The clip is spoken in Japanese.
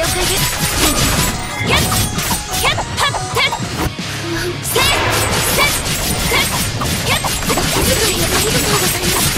解です。キャッキャッハッテッせっせっせっキャッお気遣いありがとうございます。